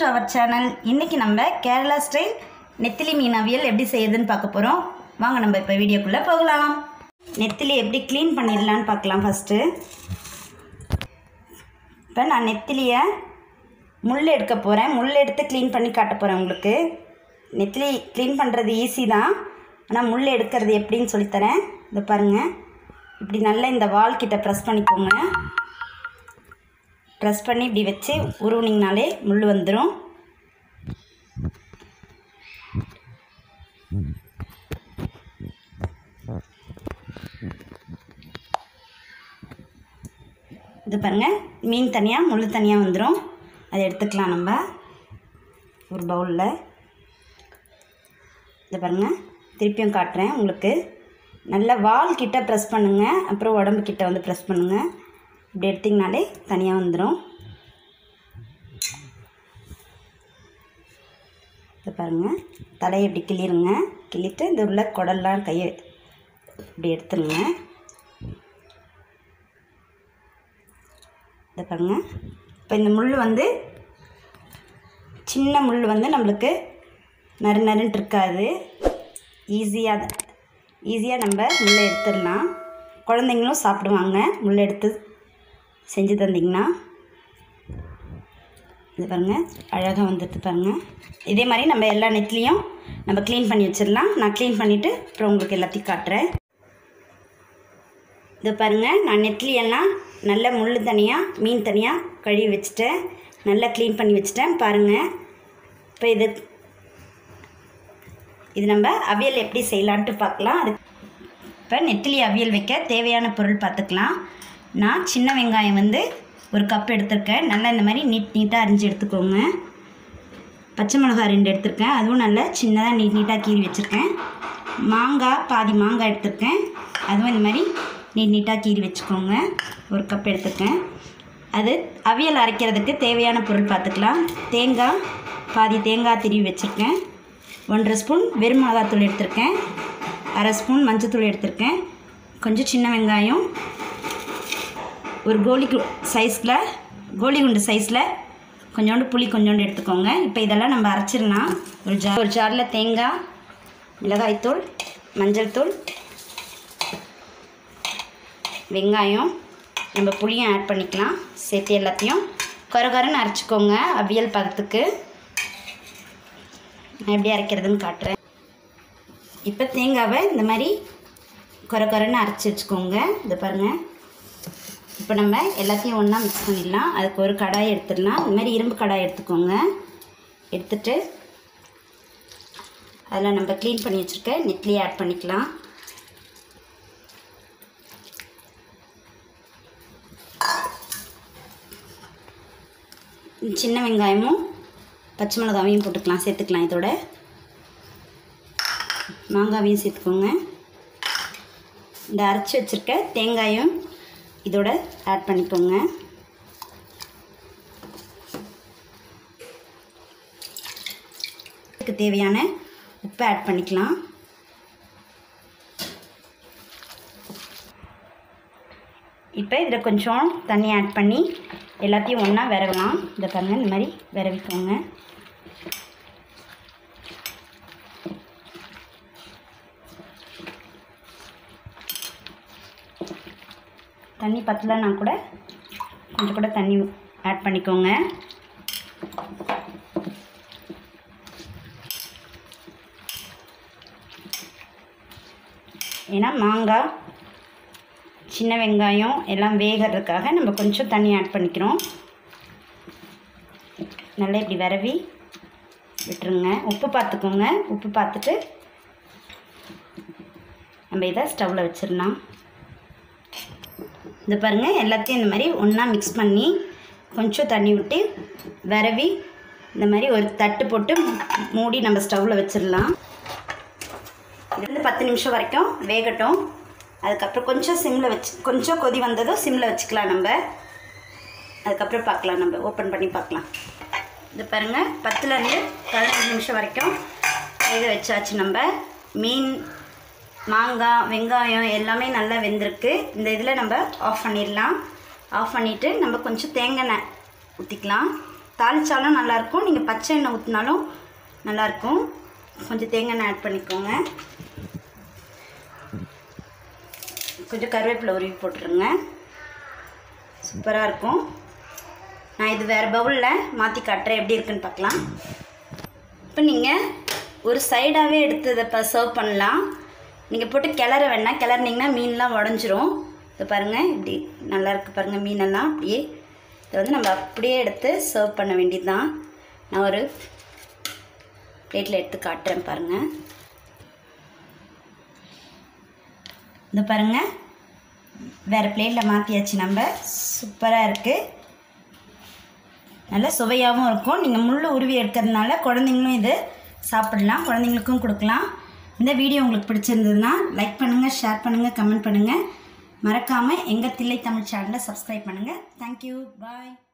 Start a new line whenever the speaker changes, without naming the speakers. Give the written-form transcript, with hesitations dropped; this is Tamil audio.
to our channel. இன்னைக்கு நம்ம கேரளா ஸ்டைல் நெத்திலி மீன் அவியல் எப்படி செய்யுதுன்னு பார்க்க போறோம். வாங்க நம்ம இப்ப வீடியோக்குள்ள போகலாம். நெத்திலி எப்படி க்ளீன் பண்ணிரலாம்னு பார்க்கலாம் ஃபர்ஸ்ட். இப்ப நான் நெத்திலிய முள் எடுக்க போறேன். முள் எடுத்து க்ளீன் பண்ணி காட்ட போறேன் உங்களுக்கு. நெத்திலி க்ளீன் பண்றது ஈஸி தான். ஆனா முள் எடுக்கிறது எப்படின்னு சொல்லி தரேன். இத பாருங்க. இப்படி நல்லா இந்த வால் கிட்ட பிரஸ் பண்ணிக்கோங்க. பிரஸ் பண்ணி இப்படி வச்சு உருவுனீங்கனாலே முள் வந்துடும். இது பாருங்க, மீன் தனியாக முள் தனியாக வந்துடும். அதை எடுத்துக்கலாம் நம்ம ஒரு பவுலில். இது பாருங்க, திருப்பியும் காட்டுறேன் உங்களுக்கு. நல்லா வால் கிட்ட ப்ரெஸ் பண்ணுங்கள், அப்புறம் உடம்பு கிட்ட வந்து ப்ரெஸ் பண்ணுங்கள். இப்படி எடுத்திங்கனாலே தனியாக வந்துடும். இதை பாருங்கள், தலையை இப்படி கிள்ளிருங்க. கிள்ளிட்டு இந்த உள்ள குடல்லாம் கையை இப்படி எடுத்துருங்க. இதை பாருங்கள். இப்போ இந்த முள் வந்து சின்ன முள் வந்து நம்மளுக்கு நறுன்ட்டு இருக்காது. ஈஸியாக நம்ம முள்ளை எடுத்துடலாம். குழந்தைங்களும் சாப்பிடுவாங்க முள்ளை எடுத்து செஞ்சு தந்திங்கன்னா. இது பாருங்கள், அழகாக வந்துட்டு பாருங்கள். இதே மாதிரி நம்ம எல்லா நெத்திலையும் நம்ம க்ளீன் பண்ணி வச்சிடலாம். நான் க்ளீன் பண்ணிவிட்டு அப்புறம் உங்களுக்கு எல்லாத்தையும் காட்டுறேன். இது பாருங்கள், நான் நெத்திலியெல்லாம் நல்ல முள் தனியாக மீன் தனியாக கழுவி வச்சுட்டேன். நல்லா க்ளீன் பண்ணி வச்சுட்டேன் பாருங்கள். இப்போ இது நம்ம அவியல் எப்படி செய்யலான்ட்டு பார்க்கலாம். இப்போ நெத்திலி அவியல் வைக்க தேவையான பொருள் பார்த்துக்கலாம். நான் சின்ன வெங்காயம் வந்து ஒரு கப் எடுத்திருக்கேன். நல்லா இந்த மாதிரி நீட்டாக அரிஞ்சு எடுத்துக்கோங்க. பச்சை மிளகாய் 2 எடுத்திருக்கேன், அதுவும் நல்லா சின்னதாக நீட்டாக கீறி வச்சுருக்கேன். மாங்காய் பாதி மாங்காய் எடுத்திருக்கேன், அதுவும் இந்த மாதிரி நீட்டாக கீறி வச்சுக்கோங்க. ஒரு கப் எடுத்திருக்கேன். அது அவியல் அரைக்கிறதுக்கு தேவையான பொருள் பார்த்துக்கலாம். தேங்காய் பாதி தேங்காய் திருவி வச்சுருக்கேன். 1.5 ஸ்பூன் வெறும் மிளகாத்தூள் எடுத்திருக்கேன். 1/2 ஸ்பூன் மஞ்சத்தூள் எடுத்திருக்கேன். கொஞ்சம் சின்ன வெங்காயம், ஒரு கோலிகுண்டு சைஸில் கொஞ்சோண்டு புளி கொஞ்சோண்டு எடுத்துக்கோங்க. இப்போ இதெல்லாம் நம்ம அரைச்சிடலாம். ஒரு ஜாரில் தேங்காய், மிளகாய்த்தூள், மஞ்சள் தூள், வெங்காயம், நம்ம புளியும் ஆட் பண்ணிக்கலாம். சேர்த்து எல்லாத்தையும் கொரகொரன்னு அரைச்சிக்கோங்க அவியல் பதத்துக்கு. நான் எப்படி அரைக்கிறதுன்னு காட்டுறேன். இப்போ தேங்காவை இந்த மாதிரி கொரகொரன்னு அரைச்சி வச்சுக்கோங்க. இதை பாருங்கள். இப்போ நம்ம எல்லாத்தையும் ஒன்றா மிக்ஸ் பண்ணிடலாம். அதுக்கு ஒரு கடாய் எடுத்துடலாம். இந்த மாதிரி இரும்பு கடாய் எடுத்துக்கோங்க. எடுத்துட்டு அதில் நம்ம க்ளீன் பண்ணி வச்சுருக்க நெத்திலி ஆட் பண்ணிக்கலாம். சின்ன வெங்காயமும் பச்சை மிளகாவையும் போட்டுக்கலாம், சேர்த்துக்கலாம். இதோட மாங்காவையும் சேர்த்துக்கோங்க. இந்த அரைச்சி வச்சுருக்க தேங்காயும் இதோட ஆட் பண்ணிக்கோங்க. இதுக்கு தேவையான உப்பு ஆட் பண்ணிக்கலாம். இப்போ இதில் கொஞ்சம் தண்ணி ஆட் பண்ணி எல்லாத்தையும் ஒன்றா விரவலாம். இதை பாருங்கள், இந்த மாதிரி விரவிக்கோங்க. தண்ணி பத்தலைன்னா கூட கொஞ்சம் கூட தண்ணி ஆட் பண்ணிக்கோங்க. ஏன்னா மாங்காய் சின்ன வெங்காயம் எல்லாம் வேகிறதுக்காக நம்ம கொஞ்சம் தண்ணி ஆட் பண்ணிக்கிறோம். நல்லா இப்படி விரவி விட்டுருங்க. உப்பு பார்த்துக்கோங்க. உப்பு பார்த்துட்டு நம்ம இதை ஸ்டவ்வில் வச்சிடலாம். இது பாருங்கள், எல்லாத்தையும் இந்த மாதிரி ஒன்றா மிக்ஸ் பண்ணி கொஞ்சம் தண்ணி விட்டு விரவி இந்த மாதிரி ஒரு தட்டு போட்டு மூடி நம்ம ஸ்டவ்வில் வச்சிடலாம். இது வந்து 10 நிமிஷம் வரைக்கும் வேகட்டும். அதுக்கப்புறம் கொஞ்சம் சிம்மில் வச்சு கொஞ்சம் கொதி வந்ததும் சிம்மில் வச்சுக்கலாம் நம்ம. அதுக்கப்புறம் பார்க்கலாம், நம்ம ஓப்பன் பண்ணி பார்க்கலாம். இது பாருங்கள், 10லேருந்து 15 நிமிஷம் வரைக்கும் வேக வச்சாச்சு. நம்ம மீன் மாங்காய் வெங்காயம் எல்லாமே நல்லா வெந்திருக்கு. இந்த இதில் நம்ம ஆஃப் பண்ணிடலாம். ஆஃப் பண்ணிவிட்டு நம்ம கொஞ்சம் தேங்காய் எண்ணெய் ஊற்றிக்கலாம். தாளிச்சாலும் நல்லாயிருக்கும், நீங்கள் பச்சை எண்ணெய் ஊற்றினாலும் நல்லாயிருக்கும். கொஞ்சம் தேங்காய் எண்ணெய் ஆட் பண்ணிக்கோங்க. கொஞ்சம் கருவேப்பிலை உருவி போட்டுருங்க. சூப்பராக இருக்கும். நான் இது வேறு பவுலில் மாற்றி காட்டுறேன், எப்படி இருக்குன்னு பார்க்கலாம். இப்போ நீங்கள் ஒரு சைடாகவே எடுத்து இதை சர்வ் பண்ணலாம். நீங்கள் போட்டு கிளற வேணாம், கிளறினீங்கன்னா மீன்லாம் உடஞ்சிரும். இதை பாருங்கள், இப்படி நல்லா இருக்குது பாருங்கள் மீனெல்லாம். அப்படியே இதை வந்து நம்ம அப்படியே எடுத்து சர்வ் பண்ண வேண்டியது தான். நான் ஒரு பிளேட்டில் எடுத்து காட்டுறேன் பாருங்கள். இந்த பாருங்கள், வேறு பிளேட்டில் மாற்றியாச்சு. நம்ம சூப்பராக இருக்குது, நல்லா சுவையாகவும் இருக்கும். நீங்கள் முள் உருவி எடுக்கிறதுனால குழந்தைங்களும் இது சாப்பிடலாம், குழந்தைங்களுக்கும் கொடுக்கலாம். இந்த வீடியோ உங்களுக்கு பிடிச்சிருந்ததுன்னா லைக் பண்ணுங்கள், ஷேர் பண்ணுங்கள், கமெண்ட் பண்ணுங்கள். மறக்காமல் எங்கள் தில்லை தமிழ் சேனலை சப்ஸ்கிரைப் பண்ணுங்கள். தேங்க்யூ, பாய்.